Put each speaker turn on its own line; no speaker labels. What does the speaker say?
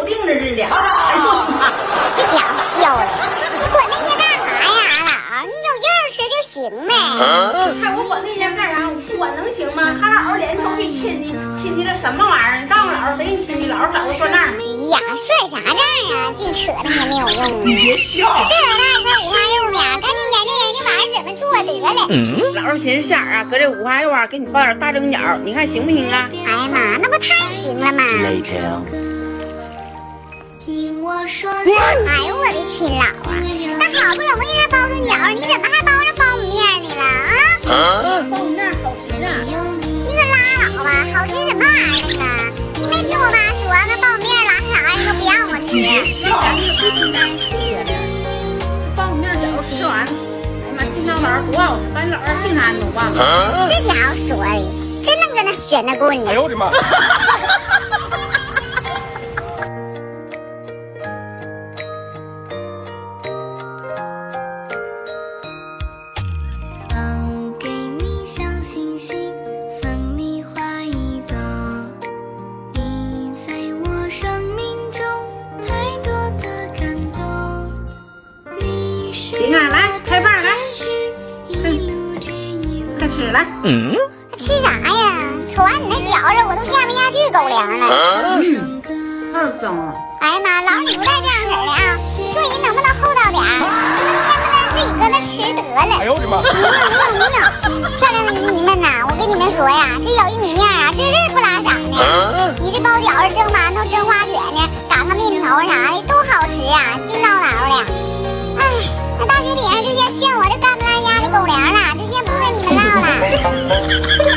有定的日子。哎呦妈！
这家伙笑的，你管那些干啥呀，俺老，你有肉吃就行呗。
看我管那些干啥？我不管能行吗？还好好连头给亲戚，亲戚这什么玩意儿？你告诉老师谁给你亲戚？老师找个算账。
哎呀，算啥账啊？净扯那些没有用的。
你别笑。
这老大一块五花肉呢，赶紧研究研究晚上怎么做得了。
老师寻思下啊，搁这五花肉啊，给你包点大蒸饺，你看行不行啊？
哎呀妈，那不太行了吗？
听我说，
哎呦我的亲老啊，那好不容易还包顿饺，你怎么还包上苞米面呢了啊？
苞米面好吃啊！
你可拉倒吧，好吃什么玩意儿呢？你没听我妈说，那苞米面拉啥玩意儿都不让我吃。
你别笑。
苞米面饺子吃完，哎呀妈，金刀老师多好吃，把你老师姓啥你都忘了。
这家伙说的，真能跟他悬那棍呢。
哎呦我的妈！
饼干来开饭来，开吃来。
吃啥呀？瞅完你那饺子，我都咽不下去狗粮了。
太香了。
哎呀妈，老你不带这样式的啊！做人能不能厚道点儿？你能不能自己搁那吃得了？
哎呦我的妈！
漂亮的姨姨们呐，我跟你们说呀，这小玉米面啊，真是不拉嗓的。你这包饺子、蒸馒头、蒸花卷呢，擀个面条啥的都好吃啊，劲道挠的。哎，那大雪饼就先炫我这干不拉家的狗粮了，就先不跟你们唠了。